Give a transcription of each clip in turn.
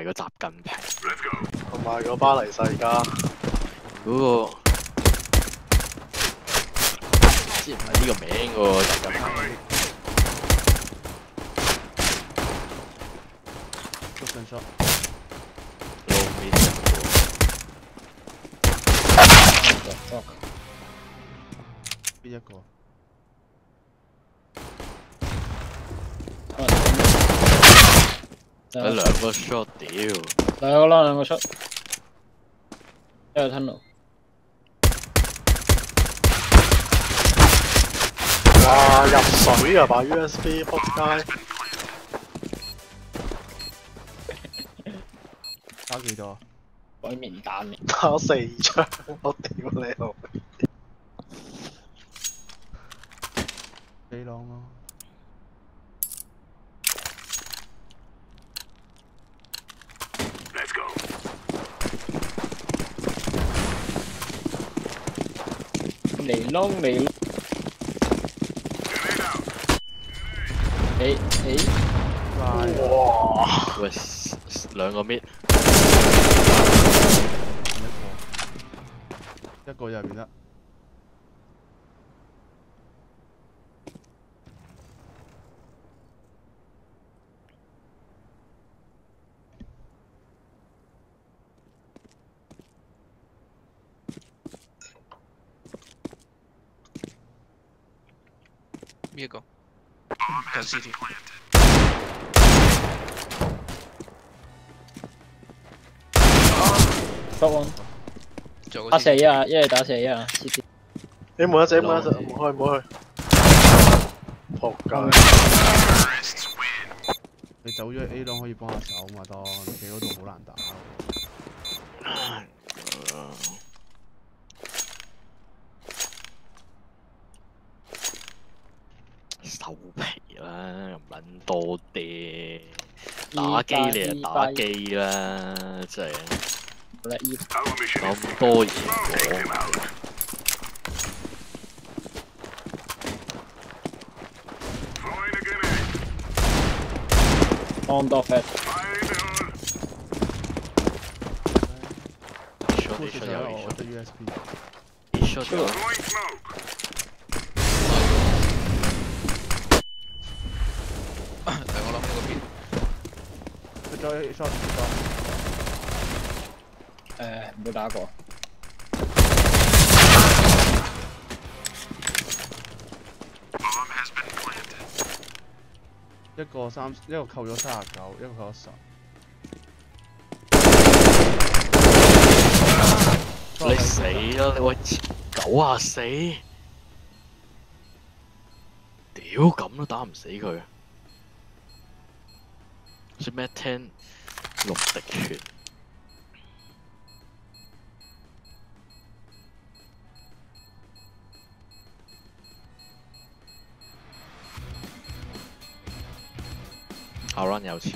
係個習近平， 同埋個巴黎世家嗰個之前唔係呢個名喎，習近平。 都上咗。 路面嘅邊一個？ 有兩個 shot 屌， 兩個啦，兩個 shot， 一個 tunnel。 哇！入水啊！把 USB 仆街， 打幾多？ 改面彈嚟。 打4槍，我屌你老味！ 飛浪咯。 嚟窿嚟窿， 哇！ 喂，兩個 mid， 一個入邊啦。 邊一個？近 CT。 打死啊！一係打死啊 ！CT。 你冇得整，冇得整，唔好去，唔好去。仆街！ 你走咗 A 檔可以幫下手嘛？當你企嗰度好難打。 收皮啦，唔撚多啲，打機你就打機啦，真係咁多嘢講。 On the fat。 shot 啲 shot 有我得 USB。 啲 shot 有。 兩個諗呢個邊？ 佢再 shot 冇打過。 一個扣咗39，一個扣咗10。 你死啦！喂，94，屌咁都打唔死佢，算咩聽6滴血？阿 Run 有錢。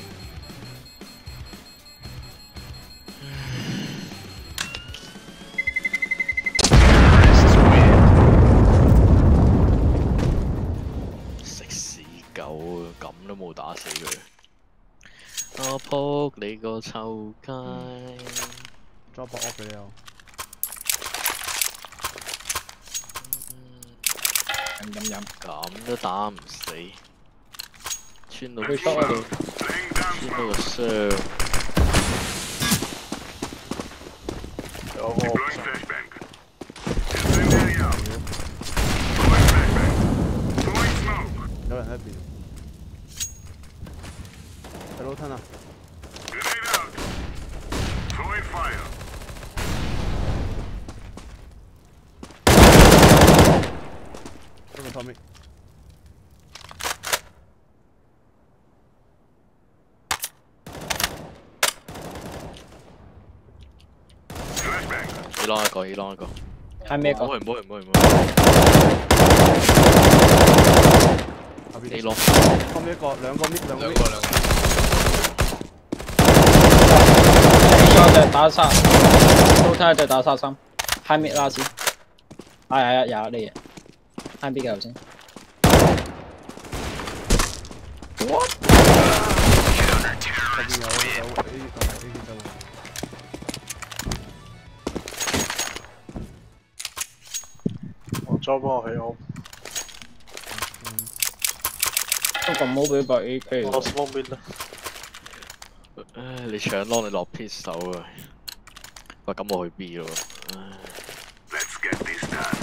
咁都冇打死佢，我撲你個臭街 ！drop off 俾你又。 飲， 咁都打唔死，穿到個佢 shot 嗰度， 穿到個傷。 有個有人喺邊。喺樓梯啊！嗰個 Tommy。 一浪一個，一浪一個。 係咩個？ 唔好去，唔好去，唔好去。A 浪。 後面一個，兩個 mid，兩個 mid。 一隻打殺，都睇一隻打殺3 ，high mid 啦先。係有呢嘢 ，high mid 嘅頭先。 What？後邊有 A。 再幫我起屋。 都咁好俾把 AK 我喎。 smoke mid 啦。 唉，你搶 long 你落 pit 手啊！喂，咁我去 B 咯。唉。 Let's get this done.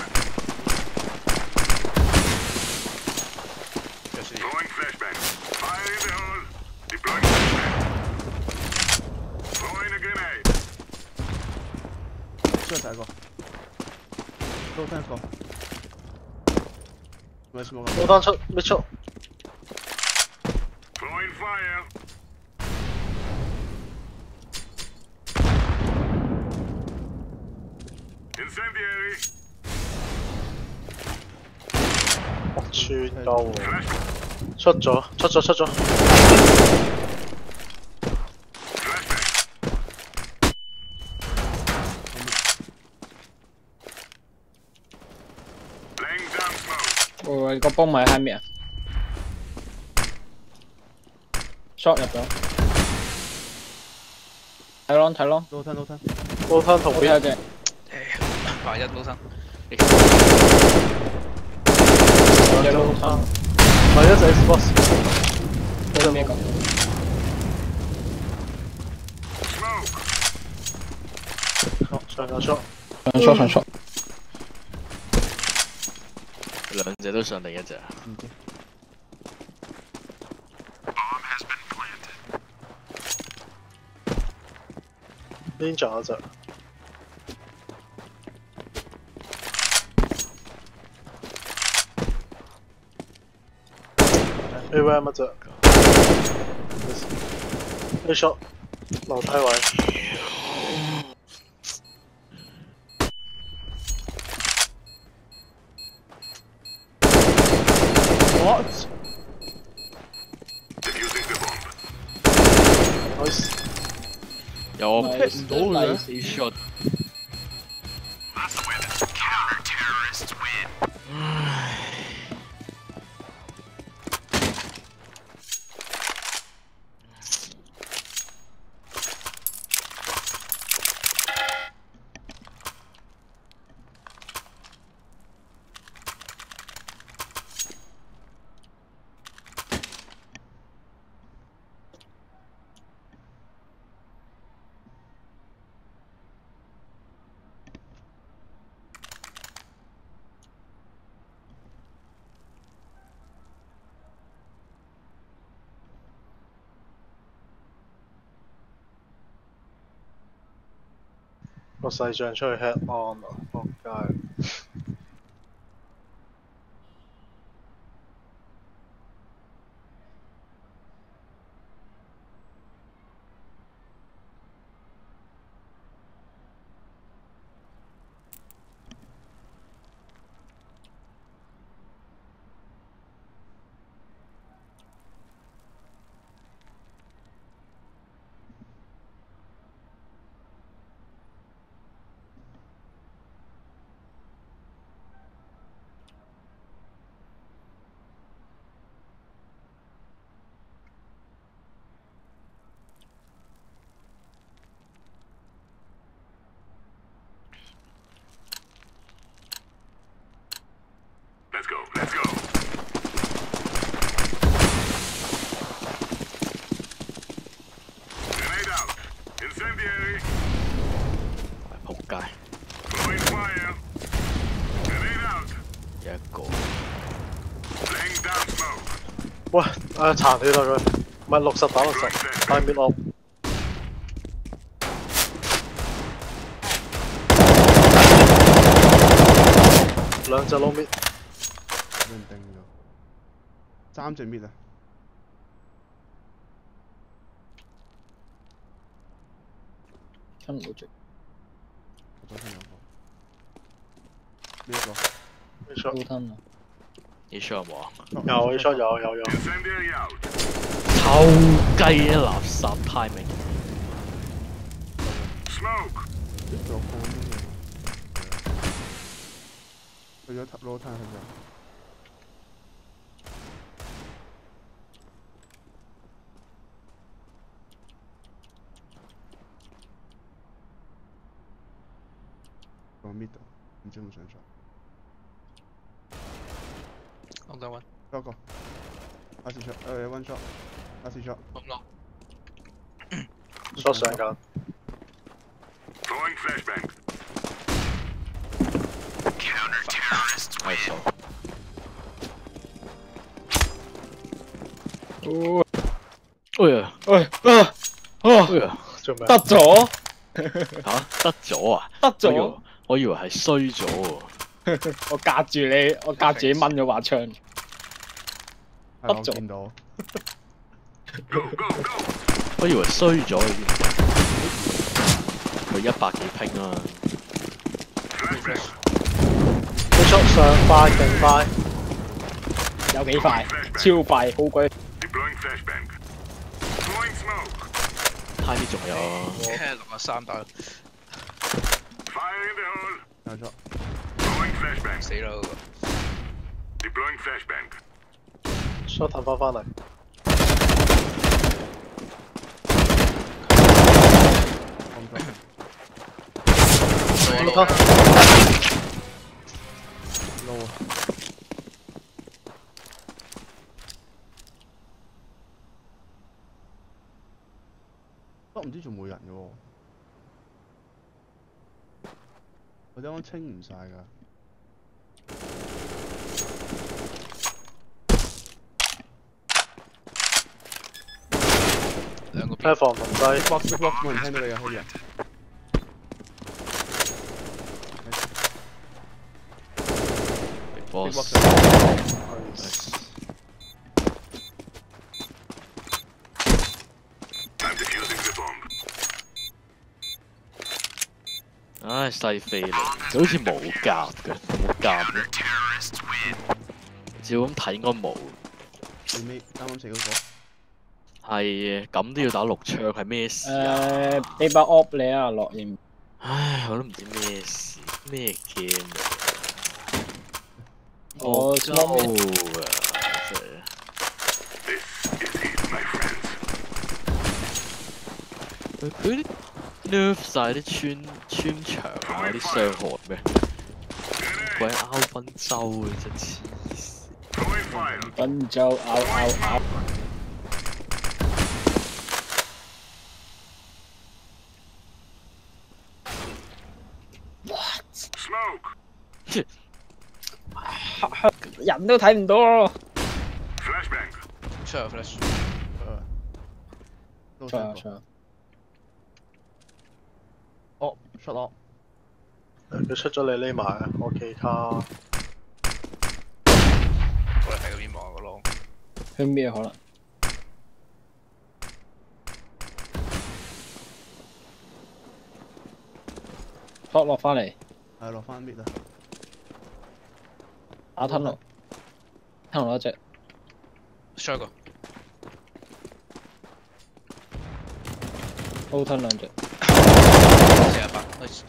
有事。 Throwing flashbang. Fire in the hole. Deploying flashbang. Throwing a grenade. 出嚟睇過，都聽過。咪冇咁。 冇單出，mid 出。 Throwing fire. Incendiary. 我穿鳩喎， Flashbang. 出咗。 Flashbang. Laying down smoke. 喂，個幫咪喺面啊 ！shot 入咗。睇 long。 都聽。 高灘同 OK 邊？ OK。 白一老生。 有 long 灘。 第一隻 Xbox。 你咩講？ Smoke. 上有 shot。 上 shot。 兩隻都上另一隻啊！ 唔知。 Bomb has been planted. Ninja 嗰隻。AVM 嗰隻。A shot。樓梯位。What? Defusing the bomb. Nice。 有我唔到嘅 A shot。 Let's win. Counter-terrorists win. 個細象出去 head on 啊！仆街。 Let's go. Let's go. Grenade out. Incendiary. 仆街， Throwing fire. Grenade out. 有一個 Laying down smoke. 喂，殘你啦佢，唔係60打60，大滅落。兩隻 low mid。 俾人定咗。3隻 mid 啊！ 聽唔到住。 我再聽兩個。呢一個。 A shot。 高吞啊！ A shot 有冇啊？ 有 A shot 有。 Incendiary out. 臭雞啊！垃圾 timing。 Smoke. 仲有個呢個。去咗攞攤去咗。個 mid 度，唔知有冇上咗。 On that one. 嗰個，last shot，one shot，last shot。 On lock. short 上架。 Throwing flashbang. 係數。哎呀！哎呀！ 做咩？ 得咗， 得咗啊！ 得咗， 我以為係衰咗喎。 我隔住你，我隔住你掹咗把槍， 係我見到。 Go, go, go. 我以為衰咗你知唔知？佢100幾拼啊！ Flashbang. 你 short 上快勁快， 有幾快，超快，好鬼。 Deploying flashbang. Throwing smoke. 差啲仲有啊！ 63打， Fire in the hole. 有咗。 Throwing flashbang. 死啦嗰個。 Deploying flashbang. short 彈翻嚟。 攞攞撈啊！都唔知仲冇人嘅喎，我啱啱清唔晒㗎。 兩個 platform 唔低 box 冇人聽到你嘅開人。 boss。 I'm defusing the bomb. 唉，細飛嚟，佢好似冇夾嘅，冇夾嘅。照咁睇應該冇。 最尾啱啱食嗰個。 係咁都要打6槍，係咩事啊？ 俾把 op 你啊，落應。 唉，我都唔知咩事，咩 game 嚟啊？ 我鳩啊！真係。 This is it, my friends. 佢啲 nerf 曬啲穿牆啊，啲傷害咩？鬼拗賓州嘅真黐線。 Throwing fire. 賓州拗。 Smoke. 人都睇唔到咯。 Flashbang. 出嚟 flash。 撈錯錯。 哦，shut up。 佢出咗你匿埋啊！我其他我哋喺嗰邊望個窿。 向咩可能？拖落翻嚟， 係落翻 mid 啊！ 打吞落，吞落一隻， shot 個。 都吞兩隻。 48。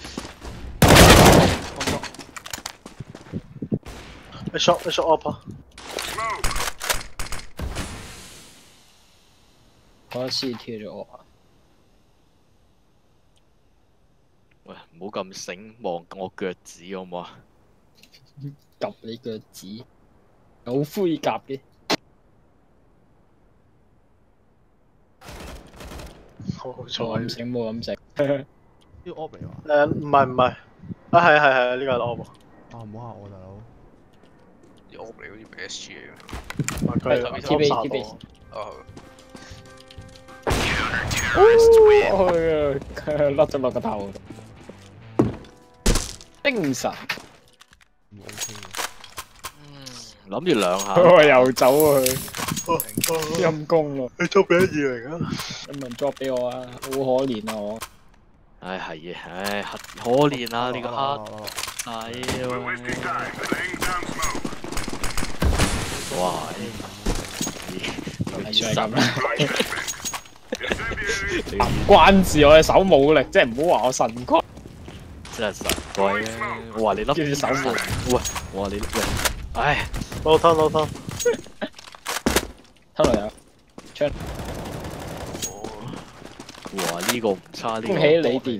你 short op 啊！ Smoke. 嗰一次跳咗我啊！ 喂，唔好咁醒，望我腳趾好唔好啊？ 及你腳趾，有灰甲嘅。 好冇彩。 咁醒，冇咁食。 呢個 op 嚟㗎。 唔係，啊係呢個係 op 啊！ 啊唔好嚇我大佬。 啲 op 嚟好似 SG 嚟嘅。 佢係 TB 哦。 甩咗落個頭度。精神。 唔 OK 嘅。 諗住兩下。 又走啊佢，陰公咯。 你捉俾1、2零啊！ 有冇人 drop 俾我啊？好可憐啊我。 唉係嘅，唉可憐啊！呢個黑仔 We're wasting time. Laying down smoke. 哇！ 係算係咁啦。 Throwing flashbang. Incendiary. 唔關事，我嘅手冇力，即係唔好話我腎虧。 真係神鬼啊！我話你粒叫隻手冇。 喂，我話你喂，唉， 攞吞。 吞落有。槍。 哇呢個唔差呢個。 恭喜你哋。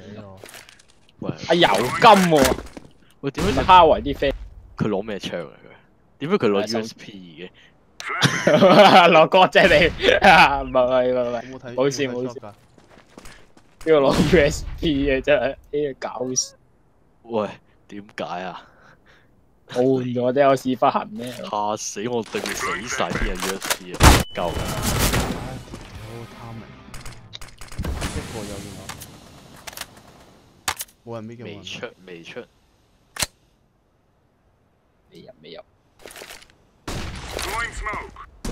喂， 啊油金喎， 喂點解咪哈維啲飛。 佢攞咩槍啊佢？ 點解佢攞 USP 嘅？ 落歌啫你，唔係， 有冇睇？ 冇事冇事。 㗎。 呢個攞 USP 嘅真係呢個搞笑。 喂，點解啊？ 我換咗啫，我屎忽痕咩？ 嚇死我！對面死晒啲人 USP 啊！夠啦！ 好貪明，一個有電話，冇人俾嘅。 未出未出， 未入。 Throwing smoke.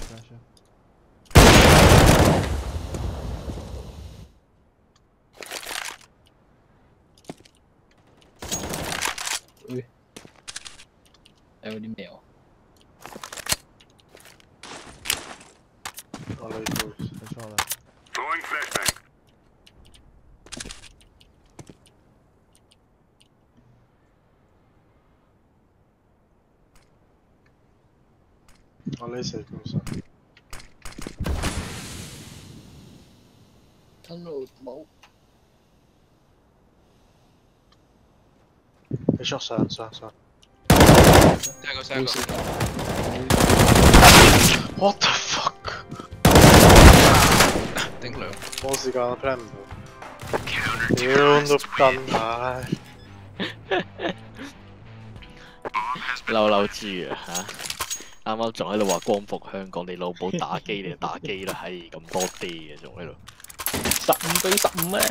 有啲咩喎？ 我嚟到， 睇錯啦。 Throwing flashbang. 我呢四高手。 真路冇。 你 shot 上。 第三個。 What the fuck？ 頂兩。 冇時間 plan 唔到。屌都跟唉！ 嬲豬啊嚇！啱啱仲喺度話光復香港，你老母打機你就打機啦，係咁多 D 嘅仲喺度。 15對15咩？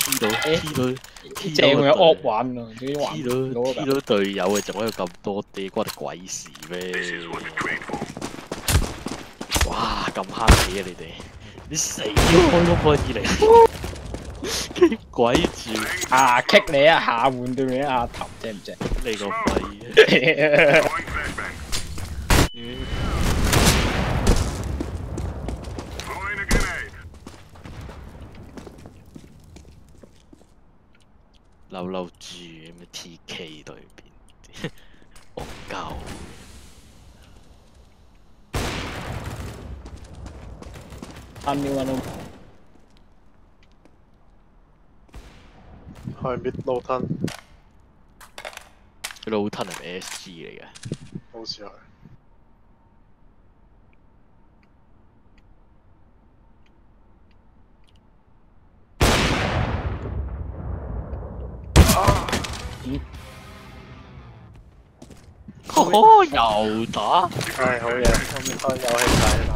正有惡玩啊！總之玩 T 到隊友嘅仲喺度咁多 D，關你鬼事咩？哇！咁慳氣啊你哋！你死開嗰個二嚟，激鬼住！ kick 你一下，換對面一下頭，正唔正？ 你個肺！嬲住咩 TK 對邊，惡鳩。 係 mid low turn， low turn 係咪 SG 嚟嘅？ 好似係。 又打， 係好嘢，有氣勢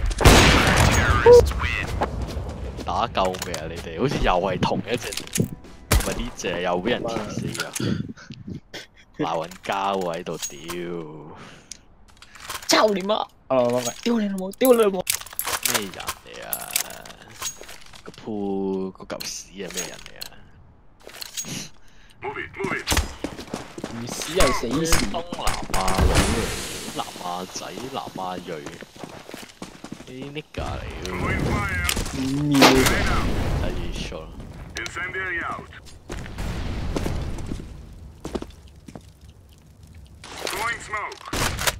打夠未啊？你哋好似又係同一隻，唔係呢隻又俾人貼死啊！鬧人交喎喺度屌， 操你媽！屌你老母！屌你老母！ 咩人嚟啊？個鋪個嚿屎係咩人嚟啊？ 唔屎係死事。 東南亞佬嚟，南亞仔、南亞裔，呢 nigga 嚟嘅。 5秒睇住 shot。 Incendiary out. Throwing smoke.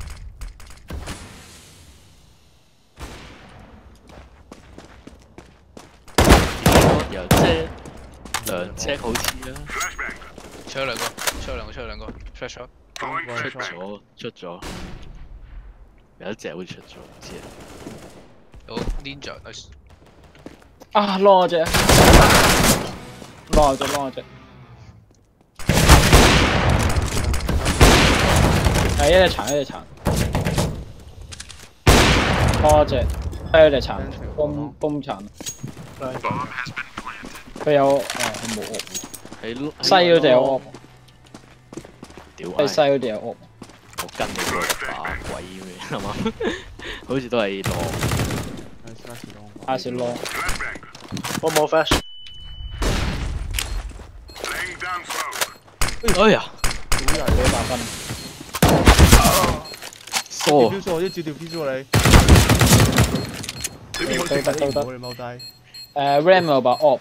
有隻兩隻好似啦。 出咗兩個 ，flash shot。 出咗，有一隻好似出咗，唔知啊。 好 ninja nice。 啊攞隻，係一隻殘，攞隻，係一隻殘，崩殘。佢有佢冇惡。西嗰隻有惡。 屌！ 係西嗰隻有惡。 我跟你過嚟打鬼咩係嘛？好似都係浪。 Pass long。 One more flash。 哎呀！ 幾百分。 疏。 標數，一照條標數你。 得。 我哋踎低。 Ram 有把 op。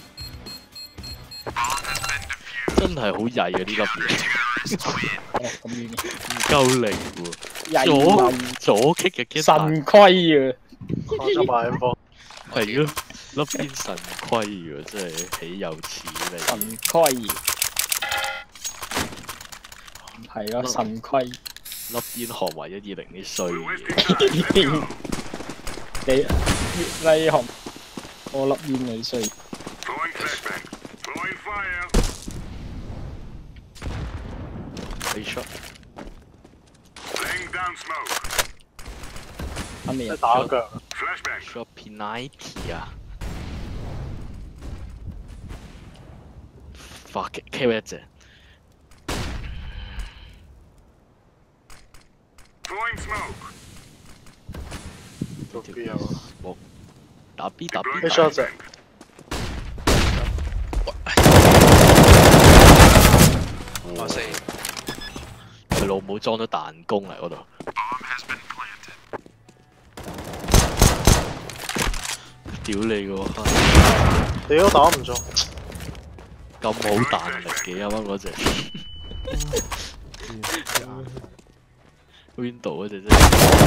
真係好曳啊！呢粒嘢。 咁遠嘅。 唔夠力喎。左擊嘅擊。 神虧啊！ 跨咗埋咁方。 係咯，粒邊神虧喎，真係豈有此理！ 神虧。係咯，神虧。 粒煙學埋120啲衰 We're 嘢。 wasting time. Let's go. 你越拉紅，我粒煙你衰。 Throwing flashbang. Throwing fire. 你 shot Laying down smoke. 後面你打腳， Flashbang. shot penalty 啊 ！fuck it，K 一隻。 Throwing smoke. 做 B 啊！ 冇打 B 打 B 你 shot 隻， 哇死！ 佢老母裝咗彈弓嚟嗰度。 Bomb has been planted. 屌你個閪！ 屌打唔中， 咁好彈力嘅啱啱嗰隻。Window 嗰隻啫，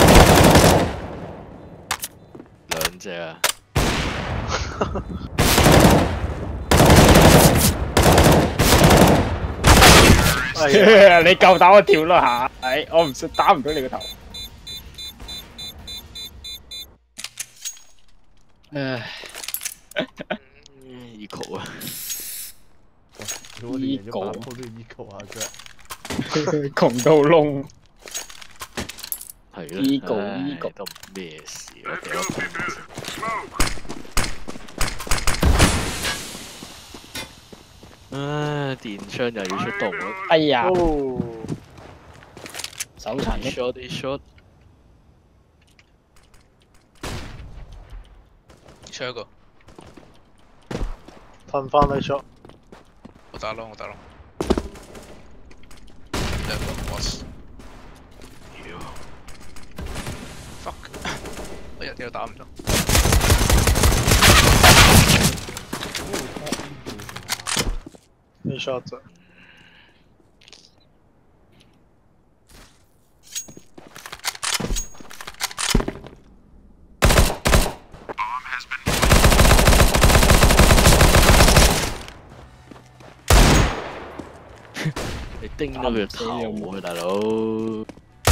兩隻啊！ 你夠膽我跳啦下，我唔信打唔到你個頭。唉 ，eco 啊！ 我哋贏咗8鋪都要 eco 下啫。 窮到窿。 係咯 Eco 都唔咩事啊！ Let's 屌 go, people. Smoke. 唉，電槍又要出動咯。 哎呀， 哦， 手殘的。 shot 啲 shot， 出一個， 褪翻你 shot， 我打窿，我打窿。兩個 boss。fuck！ 我一啲都打唔到。 你 shot 隻， 你叮到佢頭啊，大佬！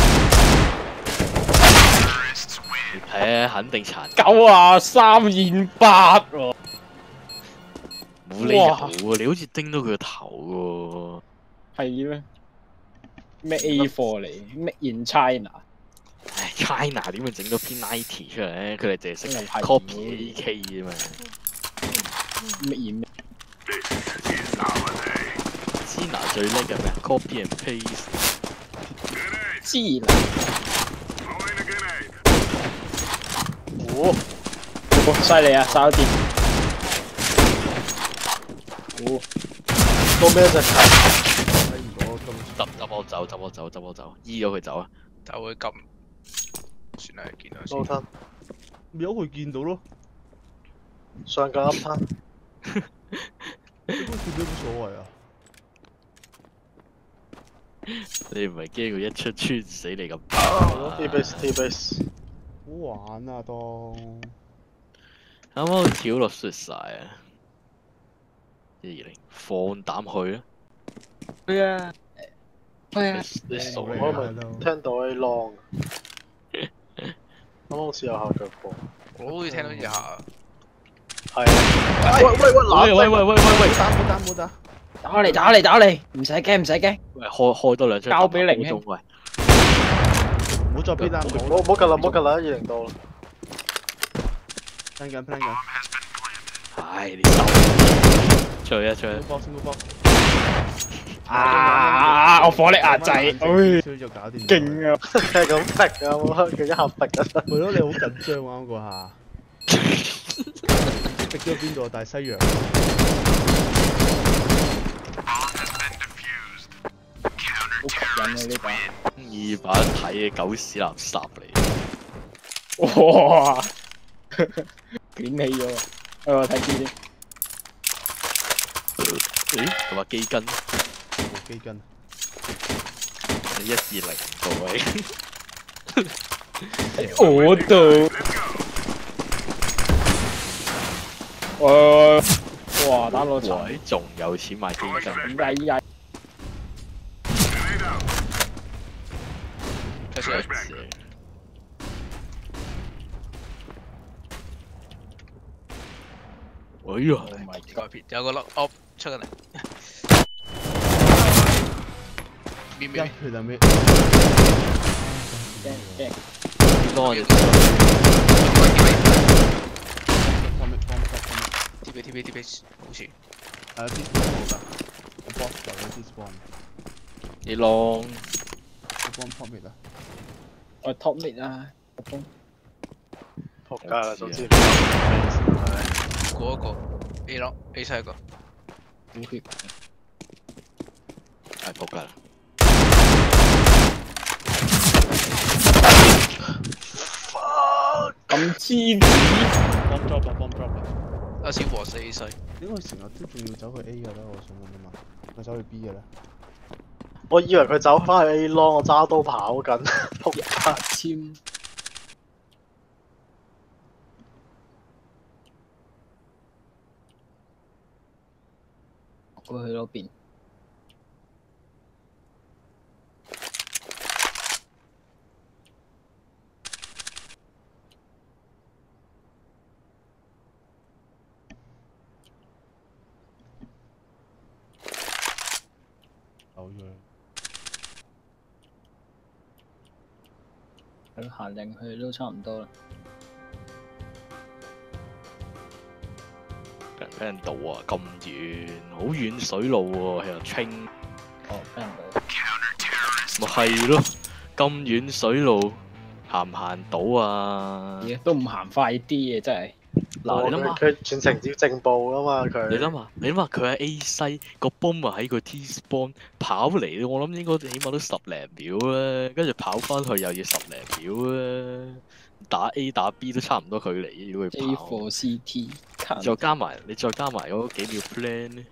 你睇下，肯定殘 93現8喎， 冇理由喎！你好似叮到佢個頭係咩？咩 A 貨嚟？Made in China。 喎！唉 ，China 點會整到篇 90出嚟咧？佢哋淨係識係 copy AK 啫嘛。 Made in This is our day. China 最叻嘅咩 ？copy and paste。 Grenade. 知啦。 Throwing a grenade. 哦， 犀利啊！殺咗電。哦， 到咩隻？ 睇唔到咁。 執我走，醫咗佢走啊！ 但係會撳，算啦，見到先。 到吞， 由佢見到咯， 上架 up 吞， 應該見到冇所謂啊。 你唔係驚佢一出穿死你咁？ T base， 好玩啊，當啱啱跳落雪晒啊！120，放膽去啊！ 係啊，係啊。 你傻冇理我由咪聽到 A long，啱啱好似有下腳步， 我好似聽到一下， 係啊，喂， 冇打， 打嚟，唔使驚。 喂，開多兩槍， 交俾凌兄喂， 唔好再邊啦， 唔好夾啦，120到啦， plan 緊， 唉，你走，追啊追啊！ 先高波， 啊！我火力壓制， 少就搞掂。 勁啊！ 係咁逼啊，佢一下逼啊， 係咯，你好緊張啱嗰下，逼咗邊度？大西洋。 好吸引啊呢把！ 二把睇嘅狗屎垃圾嚟， 哇！捲起咗，我睇先。 咦？佢話機根， 冇機根。 你120度位， 我度，哇！打落場， 喂，仲有錢買機根？ 依家 Grenade out. 有時哎呀， 改片有個粒 up 出緊嚟， 一血就咩？ 驚多嘅。 TP 好似係有 T-spawn 冇㗎，我 box 就有 T-spawn。 你浪， 我幫 top mid 啊！ 我 top mid 啊， 仆街啦，總之過一個 A 咯 A 西一個， 冇血。 係仆街啦。 咁黐線， bomb drop 啊 bomb drop 啊！ 阿小和死 A 西， 點解成日都仲要走去 A 㗎咧？我想問啊嘛，我走去 B 嘅咧？ 我以為佢走翻去 A long，我揸刀跑緊，仆街。 簽。過去嗰邊。 走咗。 佢行定去都差唔多啦。 俾人倒啊！咁遠，好遠水路喎，喺度清。 哦，俾人倒。 咪係咯，咁遠水路行唔行到啊？ 都唔行快啲嘅，真係。 嗱，你諗下， 佢全程照正步噶嘛佢。 你諗下，佢喺 A 西個 bomb 喺佢 T spawn 跑嚟，我諗應該起碼都10零秒啦，跟住跑翻去又要10零秒啦。打 A 打 B 都差唔多距離，如果佢跑。 A4 CT。 再加埋嗰幾秒 plan 咧。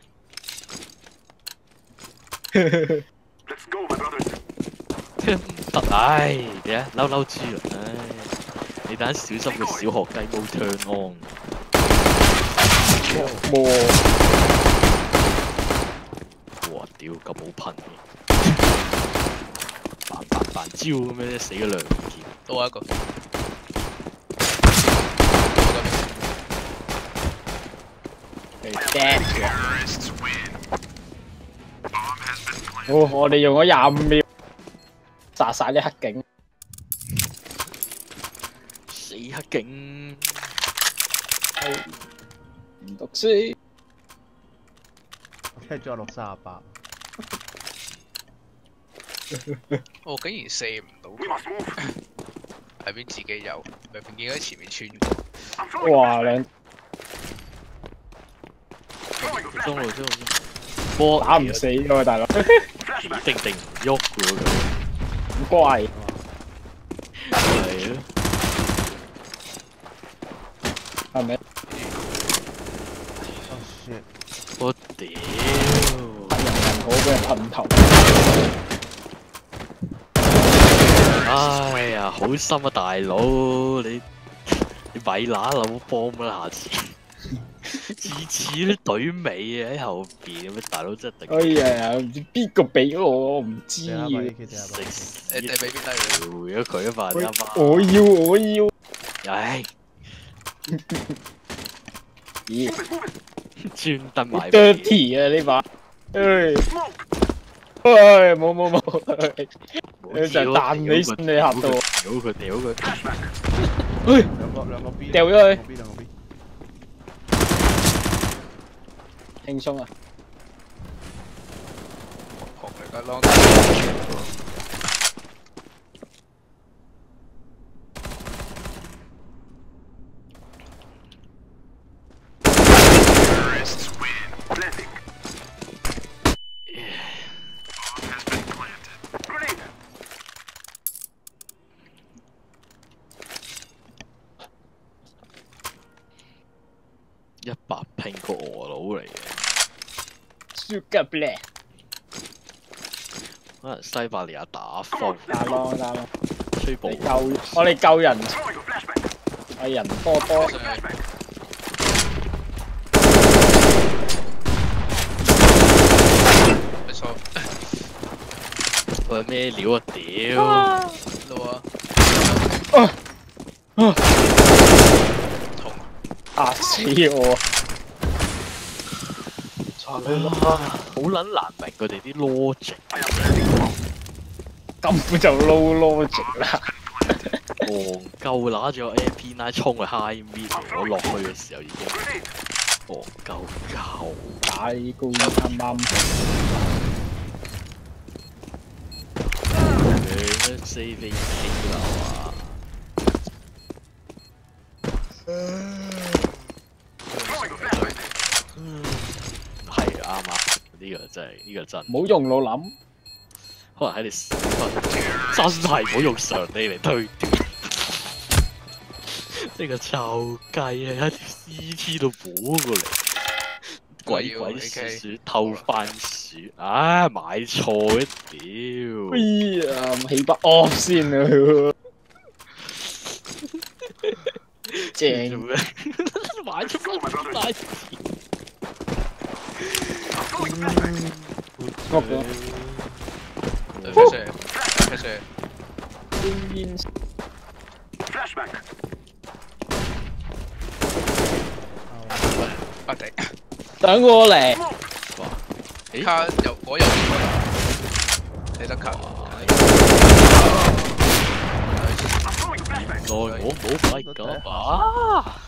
Let's go, my brothers. 唔得，唉，你啊嬲豬啦，唉，你等小心個小學雞毛 turn on。哇！屌咁好噴嘅，扮招咁樣死咗2件。 多一個。 我哋用咗25秒殺晒啲黑警， 死黑警， 唔讀書。 我踢咗落38。 我竟然射唔到 We must move. 喺邊自己有，明明見喺前面穿過。 I'm throwing 哇！兩 throwing a 中路 flashbang. 中路，波打唔死㗎喎，大佬。 定唔喐嘅喎佢。 咁乖。 係咯。 係咪？ Oh shit！ 我屌！ 人好俾人噴頭。 哎呀，好心啊大佬，你咪揦扭幫啦，下次。次都隊尾啊喺後邊，咁大佬真係頂。 哎呀，唔知邊個俾我唔知嘅。 你俾邊低回咗佢啊嘛，啱啱。 我要。 唉， 咦？ 專登買。 dirty 啊呢把。冇。就彈你身你嚇到。 屌佢。 兩個 B。 掉咗佢。 兩個 B。 輕鬆啊！ 學嚟㗎咯。 Terrorists win. Blessing. Bomb has been planted. Grenade. 100拼個俄佬嚟嘅。 Sugar Black。 可能西伯利亞打風。 打咯。 吹步。 我哋救人， Throwing a flashbang. 係人多。 Flashbang. 沒錯。 喂咩料啊屌！ 路到啊！痛嚇死我！ 查你啦！ 好撚難明佢哋啲 logic， 根本就 low logic 啦。 戇鳩拿住個 AP9 衝去 high mid，我落去嘅時候已經戇鳩鳩。 打呢高啱啱。 佢 save AK 啦嘛。係啱啊！呢個真係呢個真。 唔好用腦諗。 可能喺你真係唔好用常理嚟推斷。呢個臭雞啊！喺條 CT 度補過嚟，鬼鬼祟祟偷番薯，啊買錯嘅屌！ 哎呀，起筆 off 先啊！正買咗乜大字？ 惡咗。 開始。啊頂！ 等我嚟。 卡右邊你得卡。 原來我冇費㗎啊！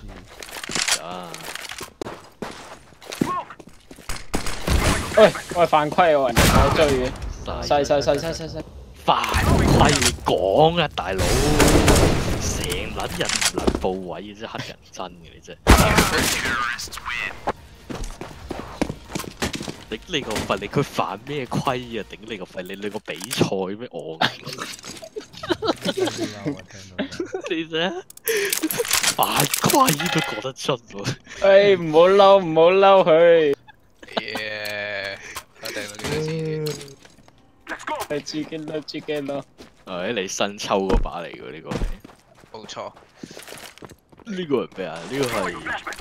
喂，我係犯規喎，我追嘅。細。 犯規你講啊，大佬！成撚人唔能報位嘅啫，黑人憎嘅你真係。頂你個肺！你佢犯咩規啊？頂你個肺！你個比賽咩戇？你啫犯規都講得出喎！ 哎，唔好嬲佢。 我掟到幾多次？ 係自己咯。 你新抽嗰把嚟㗎呢個係。 冇錯。 呢個係咩啊？呢個係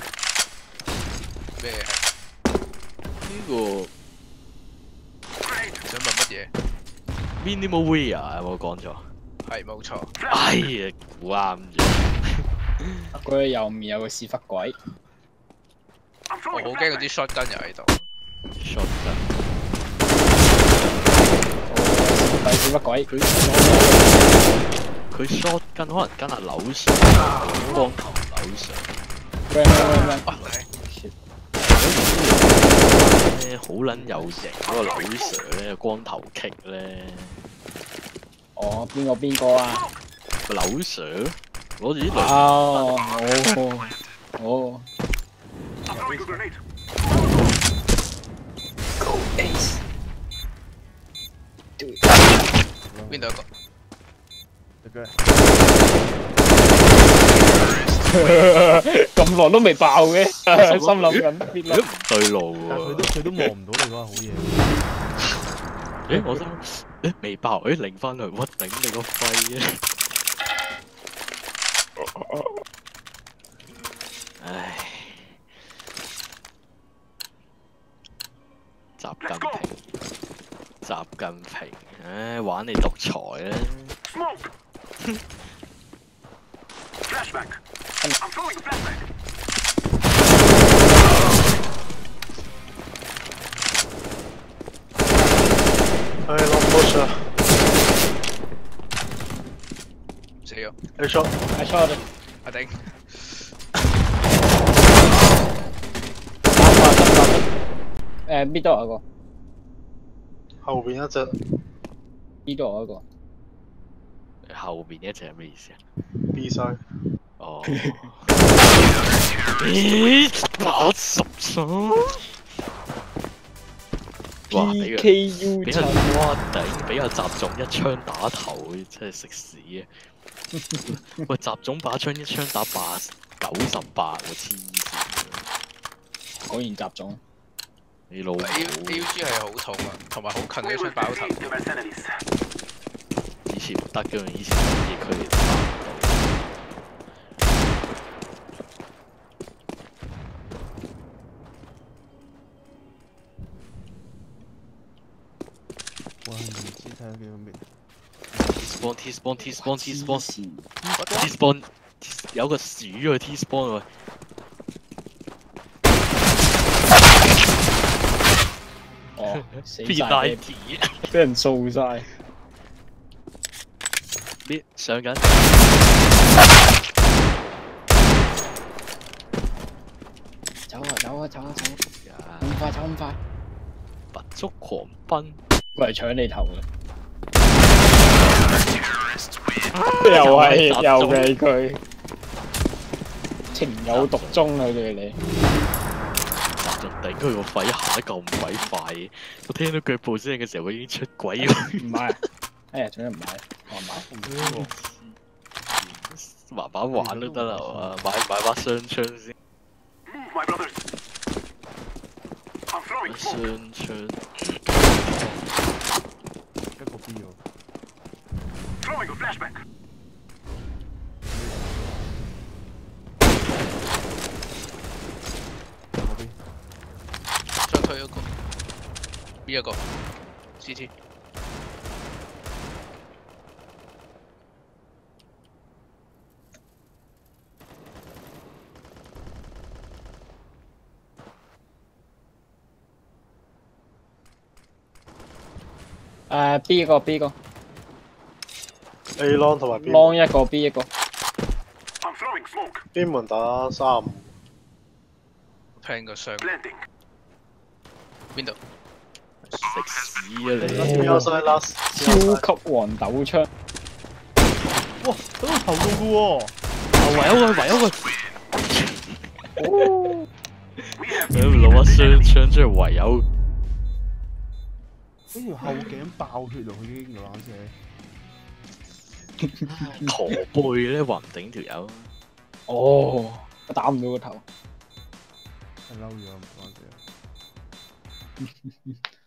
咩？ 呢個想問乜嘢 ？Minimal Wear 有冇講錯？ 係冇錯。 哎呀，估啱咗。 佢右面有個屎忽鬼。 我好驚嗰啲 shotgun 又喺度。 shotgun。 屎忽鬼。 佢 shotgun 可能跟阿柳 Sir 光頭柳 Sir。好撚有型嗰個柳 Sir 咧，光頭劇咧。 哦，邊個啊？ 個柳 Sir 攞住啲雷。 哦。Go Ace。 邊度有個？ 咁耐都未爆嘅，心諗緊邊粒？ 唔對路喎。 佢都望唔到你嗰下好嘢。 我心未爆，擰翻去，我頂你個肺啊！唉，習近平，唉，玩你獨裁啦！ 哎，long push 啊！ 死咗。 你錯。 阿頂。 邊度有個？ 後邊一隻。 呢度有一個。 後邊一隻係咩意思啊 ？B 晒。 哦。咦？83。哇！俾人哇頂，俾阿習總一槍打頭，真係食屎啊！喂，習總把槍一槍打98喎，黐線！ 果然習總。 你老母 AUG 係好痛啊，同埋好近呢槍爆頭。 以前唔得㗎嘛，以前啲嘢佢哋打唔到。 哇！唔知睇咗幾個面。 T-spawn，有個鼠啊 T-spawn 喎。 哦，死晒 P90 俾人掃晒。 呢上緊。 走啊走啊走啊走啊！咁快走咁快， 拔足狂奔。 過嚟搶你頭嘅，又係佢，情有獨鍾啊！對你， 仲頂佢個肺行得咁鬼快，我聽到腳步聲嘅時候，我已經出軌咗。 唔買啊！哎呀，做咩唔買？我買。 慢慢玩都得啦，係嘛？買把雙槍先。 Move, my brothers. I'm throwing 雙 smoke. 槍。 一個 B 喎。 Throwing a flashback. 嗰邊。 再推一個，B 一個 ，CT。 B 一個 B 一個 A long 同埋 B ，long 一個 B 一個。 I'm throwing smoke. 邊門打35。 聽個傷。 Blending. 邊度？ 食屎啊邊你！ 有晒 last。 超級黃豆槍， 哇！喺個頭度嘅喎。 唯有個。 We have 攞把雙槍出嚟唯有。 呢條後頸爆血咯，佢已經條冷車。 駝背咧，話唔頂條友。 哦，我打唔到個頭。 係嬲咗唔關事。